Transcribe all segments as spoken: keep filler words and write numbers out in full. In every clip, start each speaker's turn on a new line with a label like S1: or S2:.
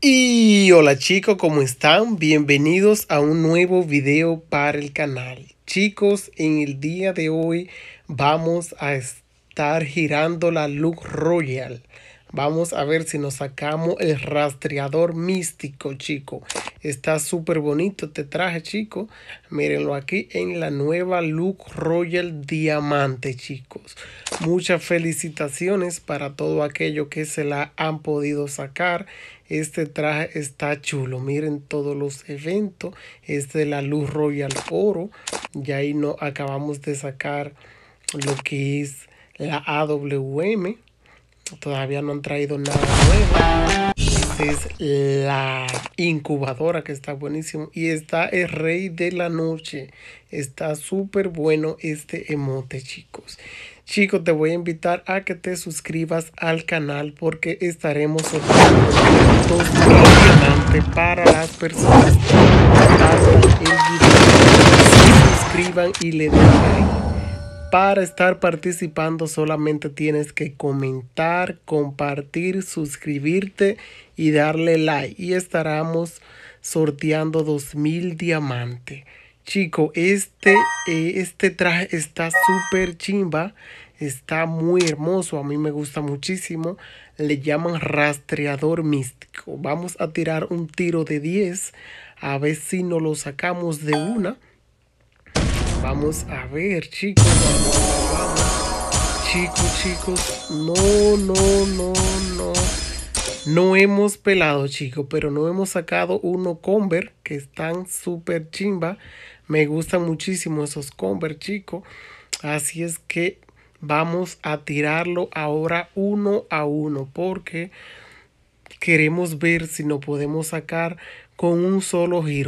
S1: Y hola chicos, ¿cómo están? Bienvenidos a un nuevo video para el canal. Chicos, en el día de hoy vamos a estar girando la Look Royal. Vamos a ver si nos sacamos el rastreador místico, chicos. Está súper bonito este traje, chicos. Mírenlo aquí en la nueva Look Royal Diamante, chicos. Muchas felicitaciones para todo aquello que se la han podido sacar. Este traje está chulo. Miren todos los eventos. Este de la Look Royal Oro. Y ahí no acabamos de sacar lo que es la A W M. Todavía no han traído nada nuevo. Esta es la incubadora, que está buenísimo. Y está el rey de la noche. Está súper bueno este emote, chicos. Chicos, te voy a invitar a que te suscribas al canal porque estaremos sorteando dos mil diamantes para las personas que compartan el video, se suscriban y le den like. Para estar participando solamente tienes que comentar, compartir, suscribirte y darle like. Y estaremos sorteando dos mil diamantes. Chico, este, eh, este traje está súper chimba. Está muy hermoso. A mí me gusta muchísimo. Le llaman rastreador místico. Vamos a tirar un tiro de diez. A ver si nos lo sacamos de una. Vamos a ver, chicos. Vamos, vamos. Chicos, chicos. No, no, no, no. No hemos pelado, chicos. Pero no hemos sacado uno Converse que están súper chimba. Me gustan muchísimo esos Converse, chicos. Así es que vamos a tirarlo ahora uno a uno. Porque queremos ver si nos podemos sacar con un solo giro.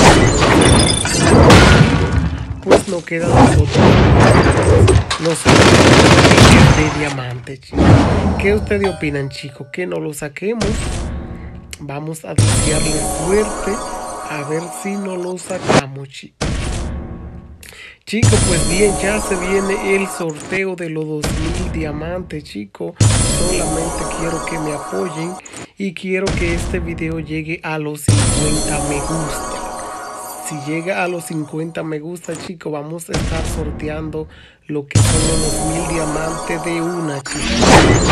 S1: Pues no queda nosotros los de diamante, chicos. ¿Qué ustedes opinan, chicos? Que no lo saquemos. Vamos a desearle suerte. A ver si no lo sacamos, chicos. Chicos, pues bien, ya se viene el sorteo de los dos mil diamantes, chicos. Solamente quiero que me apoyen y quiero que este video llegue a los cincuenta me gusta. Si llega a los cincuenta me gusta, chicos, vamos a estar sorteando lo que son los dos mil diamantes de una, chicos.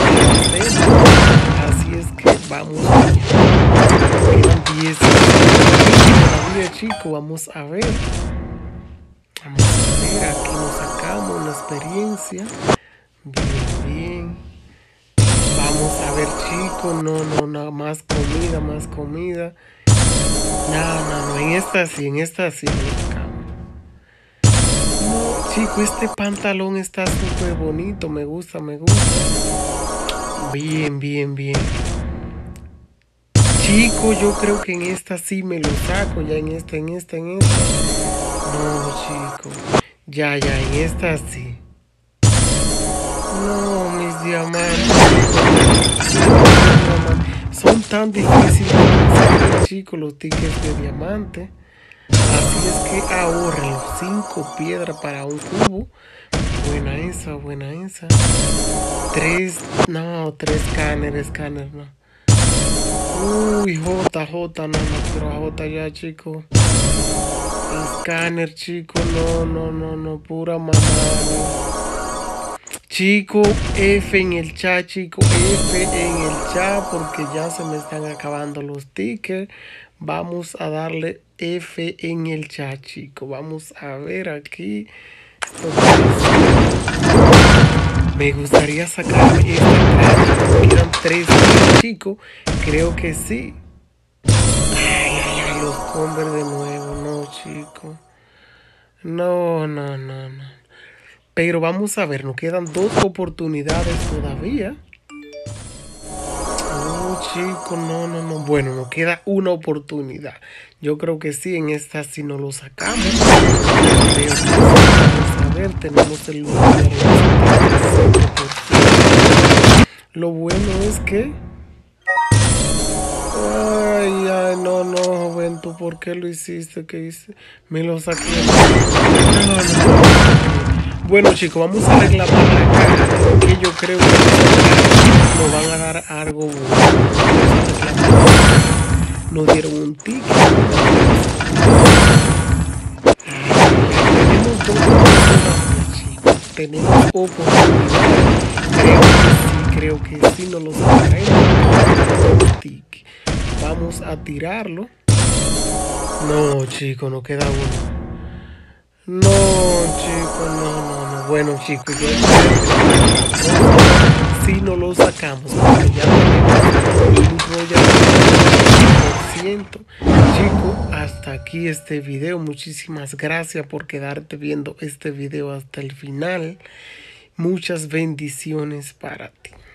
S1: Así es que vamos a quedan diez todavía, chicos. Vamos a ver. Vamos a ver, aquí nos sacamos una experiencia. Bien, bien. Vamos a ver, chicos. No, no, no, más comida, más comida. No, no, no, en esta sí, en esta sí. No, chico, este pantalón está súper bonito. Me gusta, me gusta. Bien, bien, bien. Chico, yo creo que en esta sí me lo saco. Ya en esta, en esta, en esta. No, chico. Ya, ya, en esta sí. No, mis diamantes. Son tan difíciles, chicos, los tickets de diamante. Así es que ahorren cinco piedras para un cubo. Buena esa, buena esa. Tres, no, tres escáner, escáner, no. Uy, J, J, no, no quiero a J ya, chicos. Escáner, chicos, no, no, no, no, pura mamá. Chico, F en el chat, chico, F en el chat, porque ya se me están acabando los tickets. Vamos a darle F en el chat, chico. Vamos a ver aquí. Me gustaría sacarme este traje. Me quedan tres, chicos. Creo que sí. Ay, ay, ay, los Converse de nuevo. No, chico. No, no, no, no. Pero vamos a ver, nos quedan dos oportunidades todavía. Oh, chicos, no, no, no. Bueno, nos queda una oportunidad. Yo creo que sí, en esta sí nos lo sacamos. Pero, vamos a ver, tenemos el lugar. Lo bueno es que... Ay, ay, no, no, joven, ¿tú por qué lo hiciste? ¿Qué hice? Me lo saqué. No, no, no. Bueno, chicos, vamos a reclamar la caja, que yo creo que nos van a dar algo bueno. nos dieron un ticket. Tenemos dos oportunidades, chicos. Tenemos oportunidades. Creo que sí, creo que sí nos lo sacaremos. Ticket. Vamos a tirarlo. No, chicos, no queda uno. No, chicos, no, no, no. Bueno, chicos, yo si no lo sacamos, porque ya tenemos un Royal por ciento. Chicos, hasta aquí este video. Muchísimas gracias por quedarte viendo este video hasta el final. Muchas bendiciones para ti.